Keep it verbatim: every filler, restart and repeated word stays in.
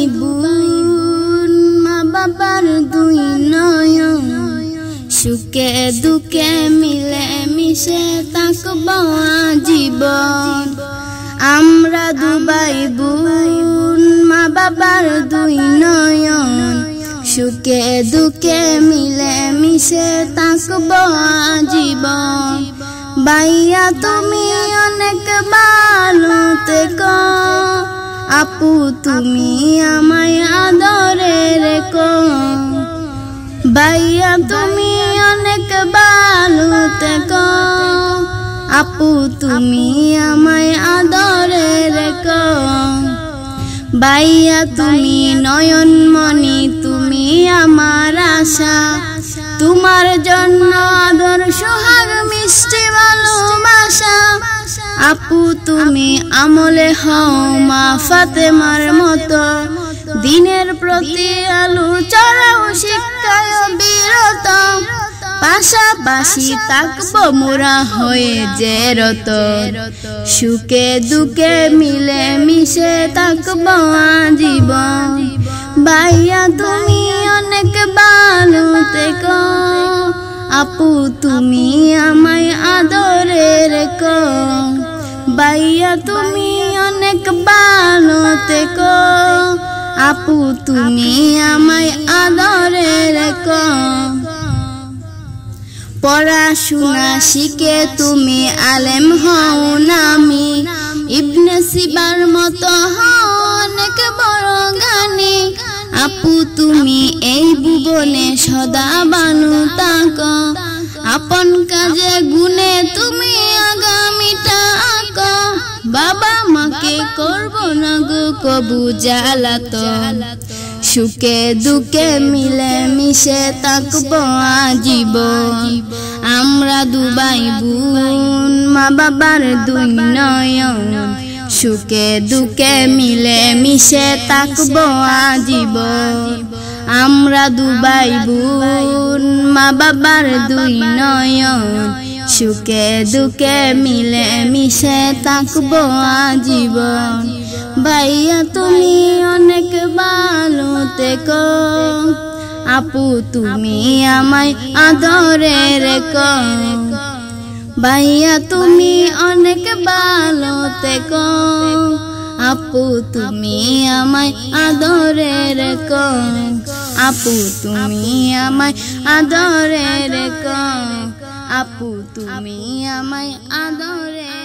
বোন মা বাবার দুই নয়ন সুখে দুঃখে মিলে মিশে থাকব আজীবন। আমরা দুই বোন মা বাবার দুই নয়ন সুখে দুঃখে মিলে মিশে থাকব আজীবন। ভাইয়া তুমি অনেক ভালো থেকো, আপু তুমি আমায় আদরে রেখো। ভাইয়া তুমি অনেক ভালো থেকো, আপু তুমি আমায় আদরে রেখো। ভাইয়া তুমি নয়নমণি, তুমি আমার আশা, তোমার জন্য আদর সোহাগ মিষ্টি ভালোবাসা। আপু তুমি আমলে হও মা ফাতেমার মতো, দিনের প্রতি আলো চড়াও শিক্ষায় বিরত। পাশাপাশি থাকবো মোরা হয়ে যে রত, সুখে দুঃখে মিলে মিশে থাকবো আজীবন। ভাইয়া তুমি অনেক ভালো থেকো, আপু তুমি আমায় আদরে রেখো। ভাইয়া তুমি অনেক ভালো থেকো, আপু তুমি আমায় আদরে রেখো। পড়াশোনা শিখে তুমি আলেম হও নামি, ইবনে সিবার মতো হও অনেক বড় জ্ঞানী। আপু তুমি এই ভুবনে সদা ভালো থাকো, আপন কাজে গুণে তুমি আগামীটা আঁকো। বাবা মাকে করব না গো কবু জ্বালাতন, সুখে দুঃখে মিলে মিশে থাকবো আজীবন। আমরা দুই বোন মা বাবার দুই নয়ন সুখে দুঃখে মিলে মিশে থাকবো আজীবন। আমরা দুই বোন মা বাবার দুই নয়ন সুখে দুঃখে মিলে মিশে থাকবো আজীবন। ভাইয়া তুমি অনেক ভালো থেকো, আপু তুমি আমায় আদরে রেখো। ভাইয়া তুমি অনেক ভালো থেকো, আপু তুমি আমায় আদরে রেখো। আপু তুমি আমায় আদরে রেখো, আপু তুমি আমায় আদরে